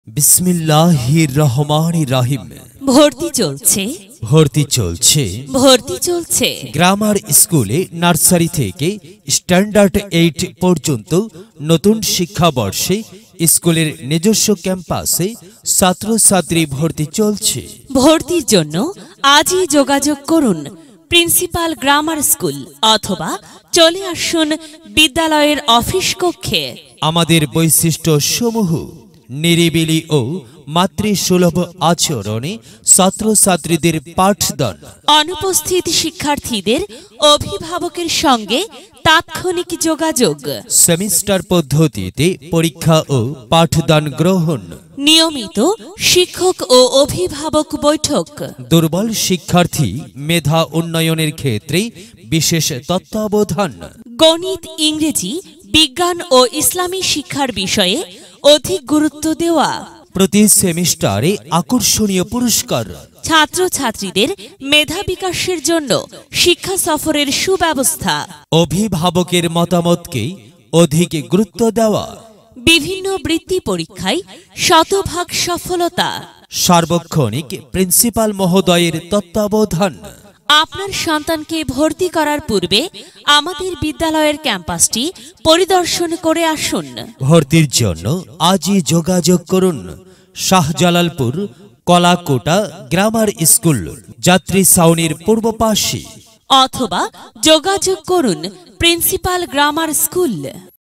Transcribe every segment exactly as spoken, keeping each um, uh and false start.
বিসমিল্লাহির রহমানির রহিম। ভর্তি চলছে ভর্তি চলছে ভর্তি চলছে গ্রামার স্কুলে নার্সারি থেকে স্ট্যান্ডার্ড এইট পর্যন্ত নতুন শিক্ষাবর্ষে স্কুলের নিজস্ব ক্যাম্পাসে ছাত্রছাত্রী ভর্তি চলছে। ভর্তির জন্য আজই যোগাযোগ করুন প্রিন্সিপাল গ্রামার স্কুল অথবা চলে আসুন বিদ্যালয়ের অফিস কক্ষে। আমাদের বৈশিষ্ট্য সমূহ নিরিবিলি ও মাতৃসুলভ আচরণে ছাত্রছাত্রীদের পাঠদান, অনুপস্থিত শিক্ষার্থীদের অভিভাবকের সঙ্গে তাৎক্ষণিক যোগাযোগ, সেমিস্টার পদ্ধতিতে পরীক্ষা ও পাঠদান গ্রহণ, নিয়মিত শিক্ষক ও অভিভাবক বৈঠক, দুর্বল শিক্ষার্থী মেধা উন্নয়নের ক্ষেত্রে বিশেষ তত্ত্বাবধান, গণিত, ইংরেজি, বিজ্ঞান ও ইসলামী শিক্ষার বিষয়ে অধিক গুরুত্ব দেওয়া, প্রতি সেমিস্টারে আকর্ষণীয় পুরস্কার, ছাত্রছাত্রীদের মেধা বিকাশের জন্য শিক্ষা সফরের সুব্যবস্থা, অভিভাবকের মতামতকে অধিক গুরুত্ব দেওয়া, বিভিন্ন বৃত্তি পরীক্ষায় শতভাগ সফলতা, সার্বক্ষণিক প্রিন্সিপাল মহোদয়ের তত্ত্বাবধান। আপনার সন্তানকে ভর্তি করার পূর্বে আমাদের বিদ্যালয়ের ক্যাম্পাসটি পরিদর্শন করে আসুন। ভর্তির জন্য আজই যোগাযোগ করুন শাহজালালপুর কলাকোটা গ্রামার স্কুল, যাত্রী ছাউনির পূর্ব পাশে, অথবা যোগাযোগ করুন প্রিন্সিপাল গ্রামার স্কুল।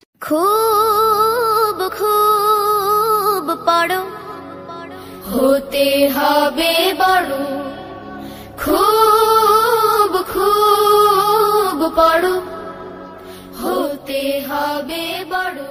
খুব খুব পড়ো, হতে হবে বড়। খুব খুব পড়ো, হতে হবে বড়।